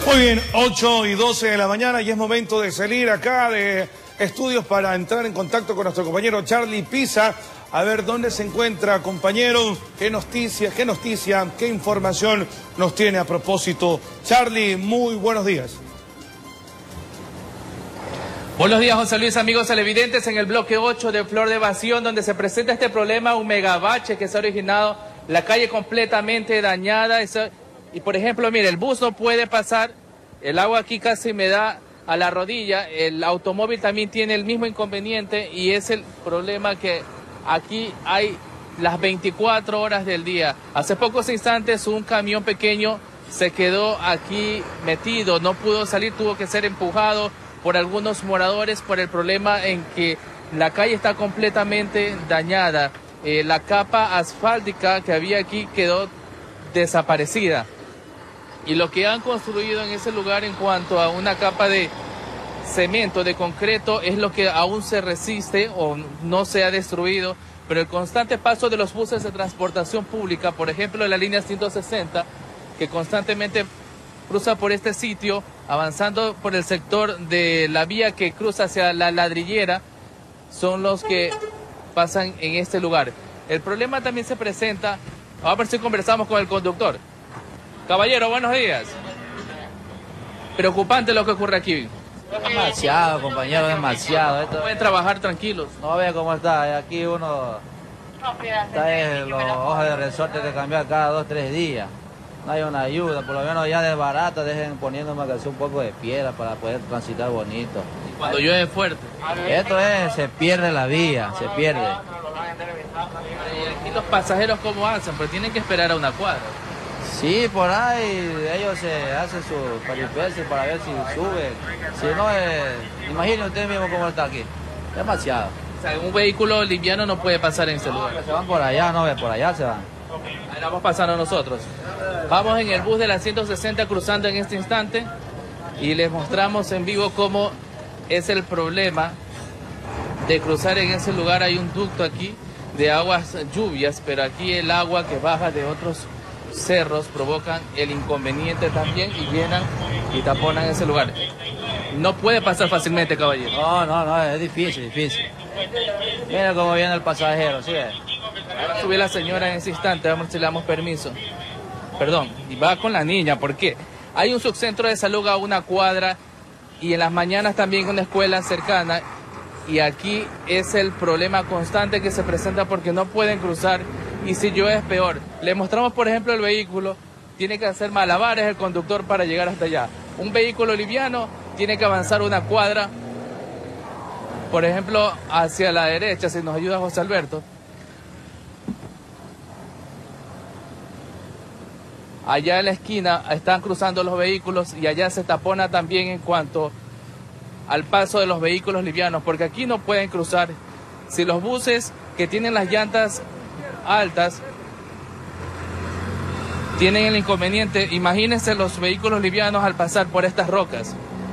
Muy bien, 8:12 de la mañana y es momento de salir acá de estudios para entrar en contacto con nuestro compañero Charlie Pisa. A ver dónde se encuentra, compañero, qué noticia, qué información nos tiene a propósito. Charlie, muy buenos días. Buenos días, José Luis, amigos televidentes, en el bloque 8 de Flor de Evasión, donde se presenta este problema, un megabache que se ha originado, la calle completamente dañada. Y por ejemplo, mire, el bus no puede pasar, el agua aquí casi me da a la rodilla, el automóvil también tiene el mismo inconveniente y es el problema que aquí hay las 24 horas del día. Hace pocos instantes un camión pequeño se quedó aquí metido, no pudo salir, tuvo que ser empujado por algunos moradores por el problema en que la calle está completamente dañada. La capa asfáltica que había aquí quedó desaparecida. Y lo que han construido en ese lugar en cuanto a una capa de cemento, de concreto, es lo que aún se resiste o no se ha destruido. Pero el constante paso de los buses de transportación pública, por ejemplo, la línea 160, que constantemente cruza por este sitio, avanzando por el sector de la vía que cruza hacia la Ladrillera, son los que pasan en este lugar. El problema también se presenta, a ver si conversamos con el conductor. Caballero, buenos días. Preocupante lo que ocurre aquí. Demasiado, compañero, demasiado. ¿No pueden trabajar tranquilos? No ve cómo está, aquí uno está en los ojos de resorte que cambiar cada 2 o 3 días. No hay una ayuda, por lo menos ya de barata dejen poniéndome un poco de piedra para poder transitar bonito. ¿Y cuando llueve fuerte? Esto se pierde la vía, se pierde. ¿Y aquí los pasajeros cómo hacen? Pues tienen que esperar a una cuadra. Sí, por ahí ellos hacen su peripecia para ver si suben. Si no, imagine usted mismo cómo está aquí. Demasiado. O sea, un vehículo liviano no puede pasar en ese lugar. Se van por allá, no, por allá se van. Ahí vamos pasando nosotros. Vamos en el bus de la 160 cruzando en este instante y les mostramos en vivo cómo es el problema de cruzar en ese lugar. Hay un ducto aquí de aguas lluvias, pero aquí el agua que baja de otros cerros provocan el inconveniente también y llenan y taponan ese lugar. No puede pasar fácilmente, caballero. No, es difícil. Mira cómo viene el pasajero, ¿sí? Va a subir la señora en ese instante, vamos a ver si le damos permiso. Perdón, y va con la niña, porque hay un subcentro de salud a una cuadra y en las mañanas también una escuela cercana. Y aquí es el problema constante que se presenta porque no pueden cruzar y si llueve es peor. Le mostramos, por ejemplo, el vehículo, tiene que hacer malabares el conductor para llegar hasta allá. Un vehículo liviano tiene que avanzar una cuadra, por ejemplo, hacia la derecha, si nos ayuda José Alberto. Allá en la esquina están cruzando los vehículos y allá se tapona también en cuanto al paso de los vehículos livianos, porque aquí no pueden cruzar. Si los buses que tienen las llantas altas tienen el inconveniente, imagínense los vehículos livianos al pasar por estas rocas.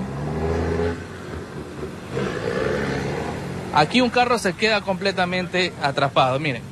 Aquí un carro se queda completamente atrapado, miren.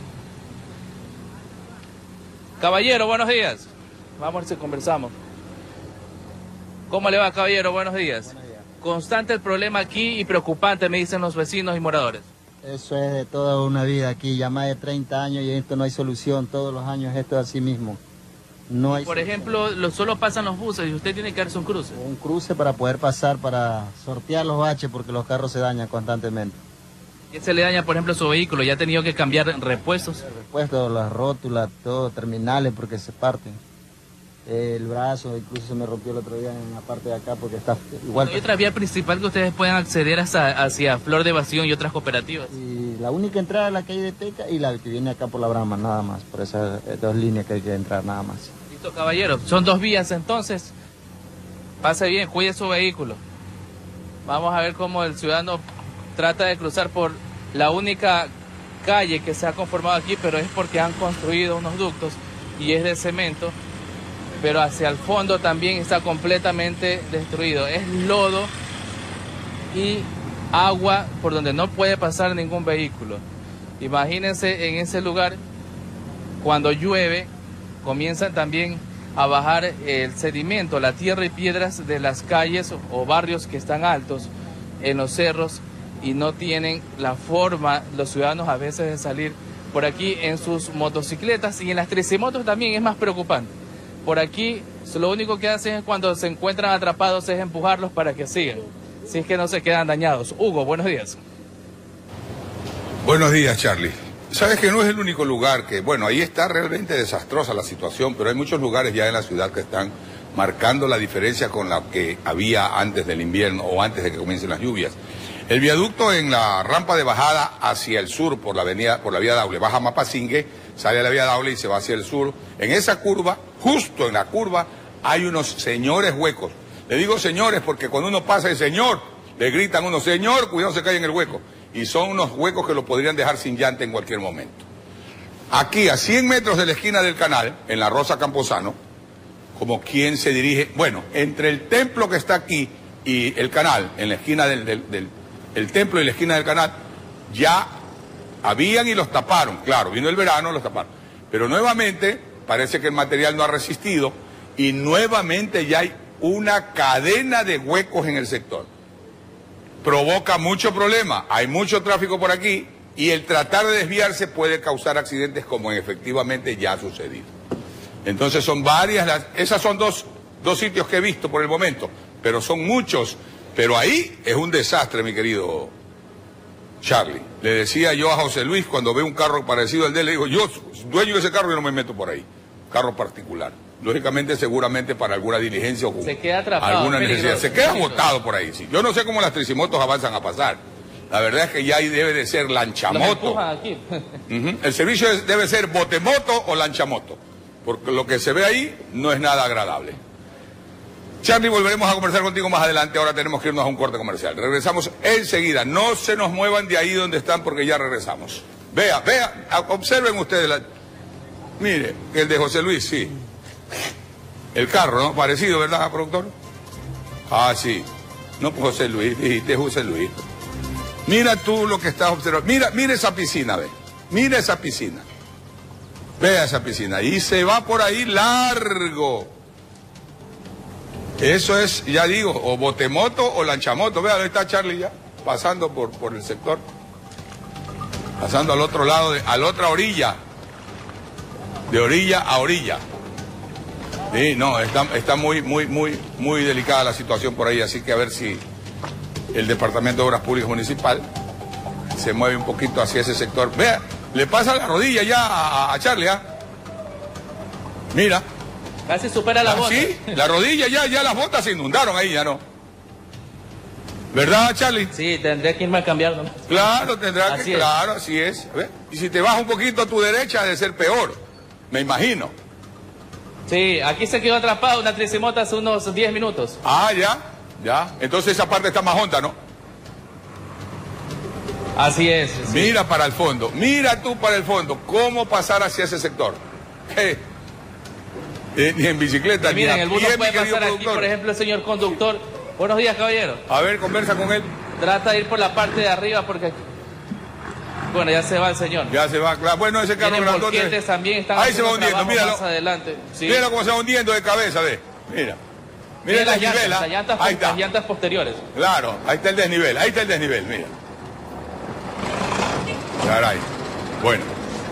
Caballero, buenos días. Vamos a ver si conversamos. ¿Cómo le va, caballero? Buenos días. Buenos días. Constante el problema aquí y preocupante, me dicen los vecinos y moradores. Eso es de toda una vida aquí, ya más de 30 años y esto no hay solución, todos los años esto es así mismo. No hay Por solución. ejemplo, solo pasan los buses y usted tiene que darse un cruce. Un cruce para poder pasar, para sortear los baches porque los carros se dañan constantemente. ¿Qué se le daña, por ejemplo, a su vehículo? ¿Ya ha tenido que cambiar repuestos? Repuestos, las rótulas, todo, terminales porque se parten. El brazo incluso se me rompió el otro día en la parte de acá porque está igual. ¿Hay otra vía principal que ustedes puedan acceder hacia Flor de Evasión y otras cooperativas? Y la única entrada es la calle de Teca y la que viene acá por la Brahma, nada más. Por esas 2 líneas que hay que entrar, nada más. Listo, caballero. Son 2 vías entonces. Pase bien, cuide su vehículo. Vamos a ver cómo el ciudadano trata de cruzar por la única calle que se ha conformado aquí, pero es porque han construido unos ductos y es de cemento. Pero hacia el fondo también está completamente destruido. Es lodo y agua por donde no puede pasar ningún vehículo. Imagínense en ese lugar, cuando llueve, comienzan también a bajar el sedimento, la tierra y piedras de las calles o barrios que están altos en los cerros y no tienen la forma los ciudadanos a veces de salir por aquí en sus motocicletas y en las tricimotos también es más preocupante. Por aquí lo único que hacen es cuando se encuentran atrapados es empujarlos para que sigan, si es que no se quedan dañados. Hugo, buenos días. Buenos días, Charlie. Sabes que no es el único lugar que, bueno, ahí está realmente desastrosa la situación, pero hay muchos lugares ya en la ciudad que están marcando la diferencia con la que había antes del invierno o antes de que comiencen las lluvias. El viaducto en la rampa de bajada hacia el sur por la vía Daule, baja Mapasingue, sale a la vía Daule y se va hacia el sur. En esa curva, justo en la curva, hay unos señores huecos. Le digo señores porque cuando uno pasa el señor, le gritan uno, señor, cuidado se cae en el hueco. Y son unos huecos que lo podrían dejar sin llanta en cualquier momento. Aquí, a 100 metros de la esquina del canal, en la Rosa Camposano, como quien se dirige, bueno, entre el templo que está aquí y el canal, en la esquina el templo y la esquina del canal, ya habían y los taparon. Claro, vino el verano, los taparon. Pero nuevamente, parece que el material no ha resistido y nuevamente ya hay una cadena de huecos en el sector. Provoca mucho problema, hay mucho tráfico por aquí y el tratar de desviarse puede causar accidentes como efectivamente ya ha sucedido. Entonces son varias, esas son dos sitios que he visto por el momento, pero son muchos. Pero ahí es un desastre, mi querido Charlie. Le decía yo a José Luis cuando veo un carro parecido al de él, le digo, yo, dueño de ese carro, yo no me meto por ahí. Carro particular. Lógicamente, seguramente para alguna diligencia o se queda atrapado, alguna necesidad. Se queda botado por ahí, sí. Yo no sé cómo las tricimotos avanzan a pasar. La verdad es que ya ahí debe de ser lanchamoto. Aquí. El servicio debe ser botemoto o lanchamoto. Porque lo que se ve ahí no es nada agradable. Charlie, volveremos a conversar contigo más adelante. Ahora tenemos que irnos a un corte comercial. Regresamos enseguida. No se nos muevan de ahí donde están porque ya regresamos. Vea, observen ustedes. Mire, el de José Luis, sí. El carro, ¿no? Parecido, ¿verdad, productor? Ah, sí. No, pues José Luis, dijiste José Luis. Mira tú lo que estás observando. Mira esa piscina, ve. Mira esa piscina. Vea esa piscina. Y se va por ahí largo. Eso es, ya digo, o botemoto o lanchamoto. Vea, ahí está Charlie ya, pasando por el sector. Pasando al otro lado, a la otra orilla. De orilla a orilla. Sí, no, está muy delicada la situación por ahí, así que a ver si el Departamento de Obras Públicas Municipal se mueve un poquito hacia ese sector. Vea, le pasa la rodilla ya a Charlie, ¿ah? Mira. Casi supera la bota. Sí, la rodilla ya las botas se inundaron ahí, ya no. ¿Verdad, Charlie? Sí, tendré que irme a cambiar, ¿no? Claro, tendrá que, claro, así es. ¿Ve? Y si te vas un poquito a tu derecha, debe ser peor, me imagino. Sí, aquí se quedó atrapado una tricimota hace unos 10 minutos. Ah, ya. Entonces esa parte está más honda, ¿no? Así es. Sí. Mira para el fondo, mira tú para el fondo, cómo pasar hacia ese sector. Ni en bicicleta, miren, ni a el bus pie, no puede mi querido pasar aquí, productor. por ejemplo, el señor conductor. Buenos días, caballero. A ver, conversa con él. Trata de ir por la parte de arriba porque aquí... Bueno, ya se va el señor. Ya se va, claro. Bueno, ese carro grandote también están ahí se va hundiendo, míralo. Más adelante. Sí. Míralo cómo se va hundiendo de cabeza, ve. Mira el desnivel, las llantas posteriores. Claro, ahí está el desnivel, mira. Caray. Bueno.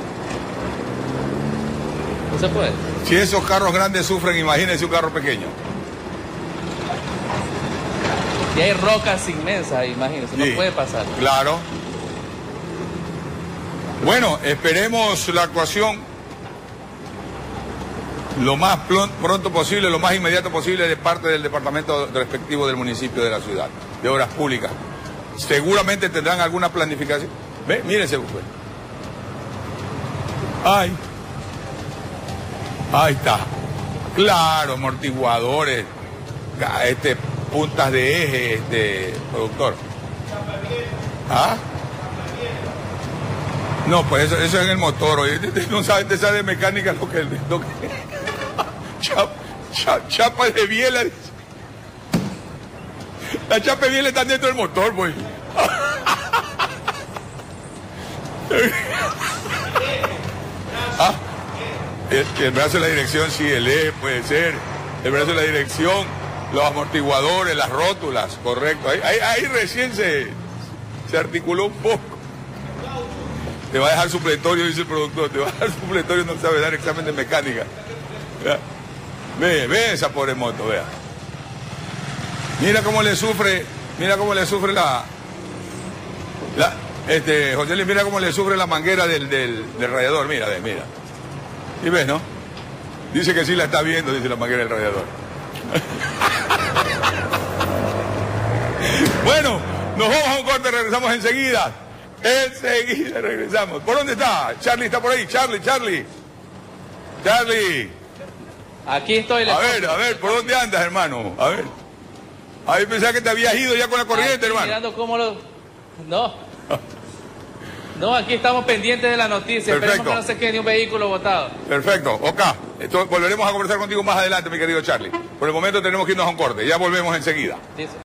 No se puede. Si esos carros grandes sufren, imagínense un carro pequeño. Y hay rocas inmensas, imagínense, sí, no puede pasar. Claro. Bueno, esperemos la actuación lo más pronto posible, lo más inmediato posible de parte del departamento respectivo del municipio de la ciudad, de Obras Públicas. Seguramente tendrán alguna planificación. Ve, mírense usted. Ahí está. Claro, amortiguadores, puntas de eje, productor. ¿Ah? No, pues eso es en el motor, oye. No sabes de mecánica lo que chapa de biela. La chapa de biela está dentro del motor, pues. El brazo de la dirección, sí, el eje puede ser. El brazo de la dirección, los amortiguadores, las rótulas, correcto. Ahí recién se articuló un poco. Te va a dejar supletorio, dice el productor. Te va a dejar supletorio, no sabe dar examen de mecánica. Ve esa pobre moto, vea. Mira cómo le sufre José Luis, mira cómo le sufre la manguera del radiador, mira. Y ves, ¿no? Dice que sí la está viendo, dice la manguera del radiador. Bueno, nos vamos a un corte, regresamos enseguida. Enseguida regresamos. ¿Por dónde está? Charlie está por ahí. Charlie. Aquí estoy. A ver, ¿por dónde andas, hermano? A ver. Ahí pensaba que te habías ido ya con la corriente, aquí, hermano. Mirando cómo lo... No, aquí estamos pendientes de la noticia. Perfecto. Esperemos que no se quede ni un vehículo botado. Perfecto, ok. Volveremos a conversar contigo más adelante, mi querido Charlie. Por el momento tenemos que irnos a un corte. Ya volvemos enseguida. Dice.